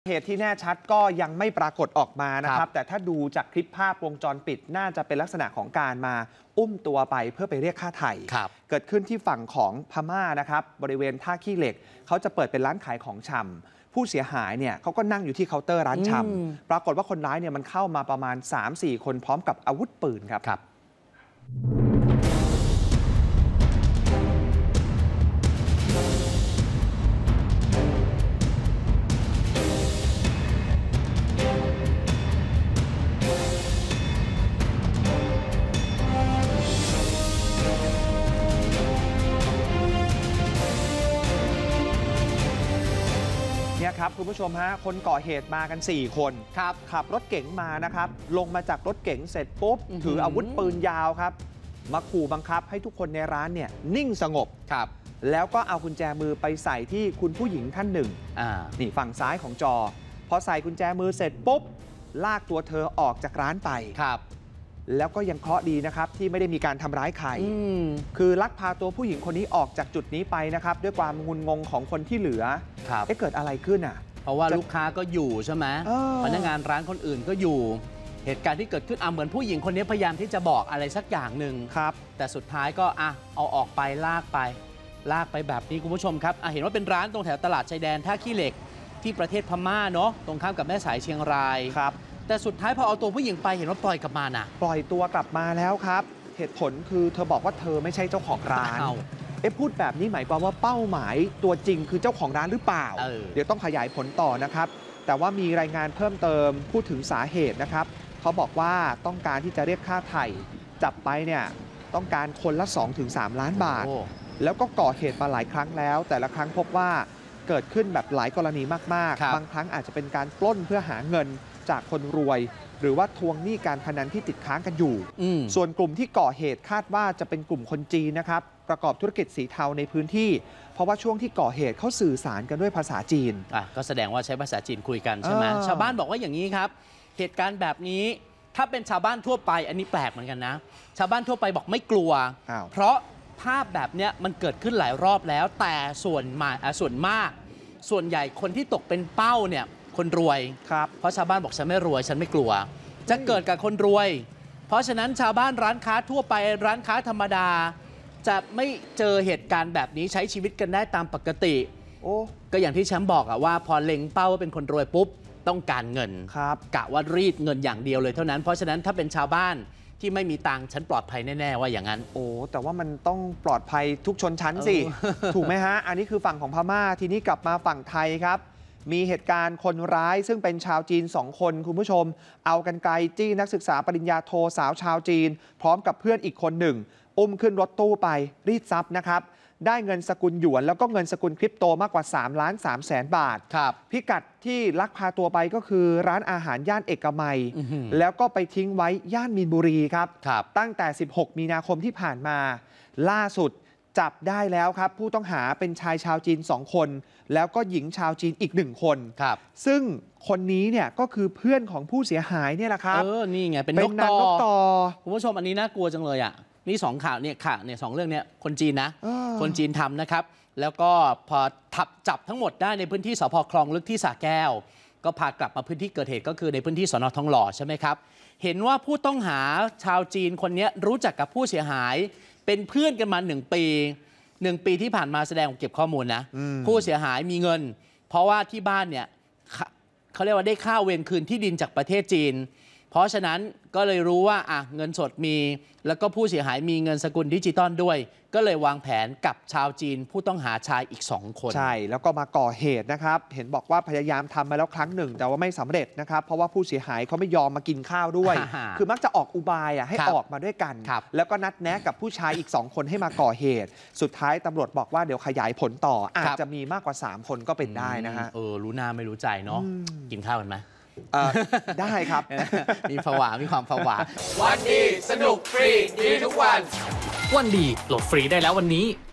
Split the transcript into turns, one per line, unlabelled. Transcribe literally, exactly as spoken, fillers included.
เหตุที่แน่ชัดก็ยังไม่ปรากฏออกมานะครับแต่ถ้าดูจากคลิปภาพวงจรปิดน่าจะเป็นลักษณะของการมาอุ้มตัวไปเพื่อไปเรียกค่าไถ่เกิดขึ้นที่ฝั่งของพม่านะครับบริเวณท่าขี้เหล็กเขาจะเปิดเป็นร้านขายของชำผู้เสียหายเนี่ยเขาก็นั่งอยู่ที่เคาน์เตอร์ร้านชำปรากฏว่าคนร้ายเนี่ยมันเข้ามาประมาณ สามสี่ คนพร้อมกับอาวุธปืนครับเนี่ยครับคุณผู้ชมฮะคนก่อเหตุมากันสี่คนครับขับรถเก๋งมานะครับลงมาจากรถเก๋งเสร็จปุ๊บถืออาวุธปืนยาวครับมาขู่บังคับให้ทุกคนในร้านเนี่ยนิ่งสงบครับแล้วก็เอากุญแจมือไปใส่ที่คุณผู้หญิงท่านหนึ่งอ่านี่ฝั่งซ้ายของจอพอใส่กุญแจมือเสร็จปุ๊บลากตัวเธอออกจากร้านไปครับแล้วก็ยังเคราะห์ดีนะครับที่ไม่ได้มีการทำร้ายใครคือลักพาตัวผู้หญิงคนนี้ออกจากจุดนี้ไปนะครับด้วยความงุนงงของคนที่เหลือเอ๊ะเกิดอะไรขึ้นอ่ะ
เพราะว่าลูกค้าก็อยู่ใช่ไหมพนักงานร้านคนอื่นก็อยู่เหตุการณ์ที่เกิดขึ้นอ่ะเหมือนผู้หญิงคนนี้พยายามที่จะบอกอะไรสักอย่างหนึ่งครับแต่สุดท้ายก็อ่ะเอาออกไปลากไปลากไปแบบนี้คุณผู้ชมครับอ่ะเห็นว่าเป็นร้านตรงแถวตลาดชายแดนท่าขี้เหล็กที่ประเทศพม่าเนาะตรงข้ามกับแม่สายเชียงรายครับแต่สุดท้ายพอเอาตัวผู้หญิงไปเห็นว่าปล่อยกลับมาน่ะ
ปล่อยตัวกลับมาแล้วครับเหตุผลคือเธอบอกว่าเธอไม่ใช่เจ้าของร้านเอ๊ะพูดแบบนี้หมายความว่าเป้าหมายตัวจริงคือเจ้าของร้านหรือเปล่า เ, เดี๋ยวต้องขยายผลต่อนะครับแต่ว่ามีรายงานเพิ่มเติมพูดถึงสาเหตุนะครับเขาบอกว่าต้องการที่จะเรียกค่าไถ่จับไปเนี่ยต้องการคนละ สองถึงสาม ล้านบาทแล้วก็ก่อเหตุมาหลายครั้งแล้วแต่ละครั้งพบว่าเกิดขึ้นแบบหลายกรณีมากๆ บางครั้งอาจจะเป็นการปล้นเพื่อหาเงินจากคนรวยหรือว่าทวงหนี้การพนันที่ติดค้างกันอยู่ส่วนกลุ่มที่ก่อเหตุคาดว่าจะเป็นกลุ่มคนจีนนะครับประกอบธุรกิจสีเทาในพื้นที่เพราะว่าช่วงที่ก่อเหตุเขาสื่อสารกันด้วยภาษาจีน
อ่ะก็แสดงว่าใช้ภาษาจีนคุยกันใช่ไหมชาวบ้านบอกว่าอย่างนี้ครับเหตุการณ์แบบนี้ถ้าเป็นชาวบ้านทั่วไปอันนี้แปลกเหมือนกันนะชาวบ้านทั่วไปบอกไม่กลัวเพราะภาพแบบนี้มันเกิดขึ้นหลายรอบแล้วแต่ส่วนมาส่วนมากส่วนใหญ่คนที่ตกเป็นเป้าเนี่ยคนรวยครับเพราะชาวบ้านบอกฉันไม่รวยฉันไม่กลัวจะเกิดกับคนรวยเพราะฉะนั้นชาวบ้านร้านค้าทั่วไปร้านค้าธรรมดาจะไม่เจอเหตุการณ์แบบนี้ใช้ชีวิตกันได้ตามปกติโอ้ก็อย่างที่แชมป์บอกอะว่าพอเล็งเป้าว่าเป็นคนรวยปุ๊บต้องการเงินครับกะว่ารีดเงินอย่างเดียวเลยเท่านั้นเพราะฉะนั้นถ้าเป็นชาวบ้านที่ไม่มีตังค์ฉันปลอดภัยแน่ๆว่าอย่างนั้น
โอ้แต่ว่ามันต้องปลอดภัยทุกชนชั้นสิ ถูกไหมฮะอันนี้คือฝั่งของพม่าทีนี้กลับมาฝั่งไทยครับมีเหตุการณ์คนร้ายซึ่งเป็นชาวจีนสองคนคุณผู้ชมเอากรรไกรจี้นักศึกษาปริญญาโทสาวชาวจีนพร้อมกับเพื่อนอีกคนหนึ่งอุ้มขึ้นรถตู้ไปรีดทรัพย์นะครับได้เงินสกุลหยวนแล้วก็เงินสกุลคริปโตมากกว่าสามล้านสามแสนบาทครับพิกัดที่ลักพาตัวไปก็คือร้านอาหารย่านเอกมัยแล้วก็ไปทิ้งไว้ย่านมีนบุรีครับตั้งแต่สิบหกมีนาคมที่ผ่านมาล่าสุดจับได้แล้วครับผู้ต้องหาเป็นชายชาวจีนสองคนแล้วก็หญิงชาวจีนอีกหนึ่งคนครับซึ่งคนนี้เนี่ยก็คือเพื่อนของผู้เสียหายเนี่ยแหละครับ
เออนี่ไงเป็นนกต่อคุณผู้ชมอันนี้น่ากลัวจังเลยอ่ะนี่สองข่าวเนี่ยค่ะเนี่ยสองเรื่องเนี้ยคนจีนนะคนจีนทำนะครับแล้วก็พอทับจับทั้งหมดได้ในพื้นที่สภ.คลองลึกที่สระแก้วก็พากลับมาพื้นที่เกิดเหตุก็คือในพื้นที่สน.ทองหล่อใช่ไหมครับเห็นว่าผู้ต้องหาชาวจีนคนนี้รู้จักกับผู้เสียหายเป็นเพื่อนกันมาหนึ่งปีหนึ่งปีที่ผ่านมาแสดงเก็บข้อมูลนะผู้เสียหายมีเงินเพราะว่าที่บ้านเนี่ยเขาเรียกว่าได้ค่าเวรคืนที่ดินจากประเทศจีนเพราะฉะนั้นก็เลยรู้ว่าอ่ะเงินสดมีแล้วก็ผู้เสียหายมีเงินสกุลดิจิตอลด้วยก็เลยวางแผนกับชาวจีนผู้ต้องหาชายอีกสองคน
ใช่แล้วก็มาก่อเหตุนะครับเห็นบอกว่าพยายามทำมาแล้วครั้งหนึ่งแต่ว่าไม่สำเร็จนะครับเพราะว่าผู้เสียหายเขาไม่ยอมมากินข้าวด้วย คือมักจะออกอุบายอ่ะให้ออกมาด้วยกันแล้วก็นัดแนะกับผู้ชายอีกสองคนให้มาก่อเหตุสุดท้ายตำรวจบอกว่าเดี๋ยวขยายผลต่ออาจจะมีมากกว่าสามคนก็เป็นได้นะฮะ
เออรู้หน้าไม่รู้ใจเนาะกินข้าวกันไหม
ได้ครับ
มีผวามีความผวา
วันดีสนุกฟรีดีทุกวัน
วันดีโหลดฟรีได้แล้ววันนี้